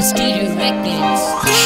Stereo Records.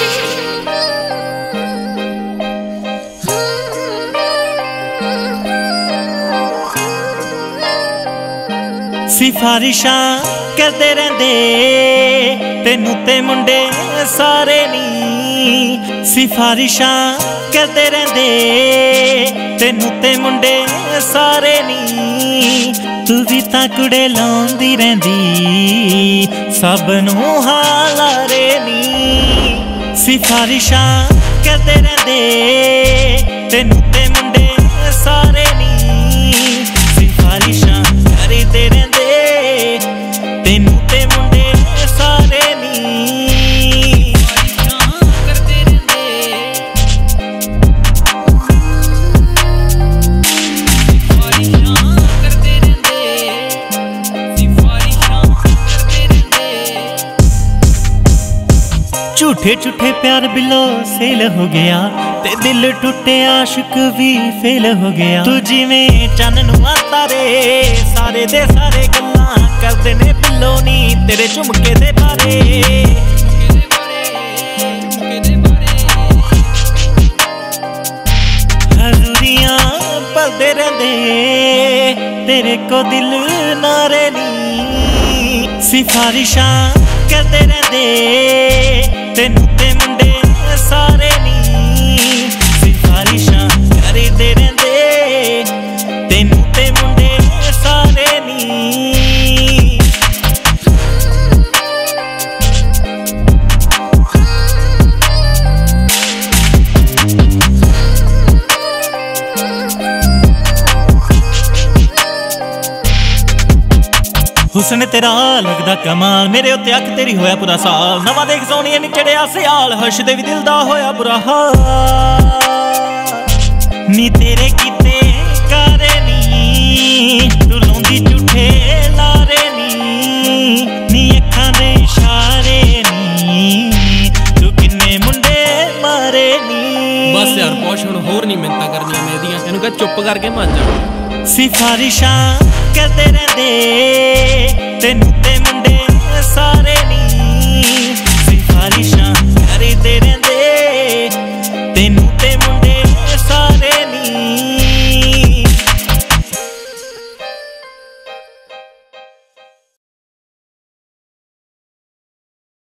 सिफारिशां करदे रहिंदे तेनू ते मुंडे सारे नी। सिफारिशां करदे रहिंदे तेनू ते मुंडे सारे नी। तू भी तां कुड़े लाउंदी रहिंदी सब नूं हालारे नी। सिफारिशां करदे रहिंदे तेनू ते मुंडे सारे नी। सिफारिशां करदे रहिंदे तेनू ते मुंडे सारे नी। झूठे झूठे प्यार बिलो सेल हो गया ते दिल टूटे आशिक भी फेल हो गया। तू जिवें चन्न नूं तारे सारे दे सारे गल्लां करदे ने बिलो नी तेरे झुमके दे बारे। हजूरियां पलदे रहिंदे तेरे को दिल नारे नी। सिफारिशां करदे रहिंदे तेनू ते मुंडे सारे नी। सिफारिशां करदे रहिंदे तेनू ते मुंडे सारे नी। हुस्न तेरा लगदा कमाल मेरे उत्ते अख तेरी होया पूरा साल। नवा देख सोनिए नी चढ़िया सियाल हर्ष दे भी दिल दा होया बुरा हाल। नी तेरे किते कारे नी तू लाउंदी झूठे लारे नी अखां दे इशारे नी तू किन्ने मुंडे मारे नी। बस यार पहुंच हुण होर नहीं मिन्नतां करनियां मेरियां इहनूं कह चुप करके मान जा। सिफारिशां करदे रहिंदे तेनू ते मुंडे सारे नी। सिफारिशां करदे रहिंदे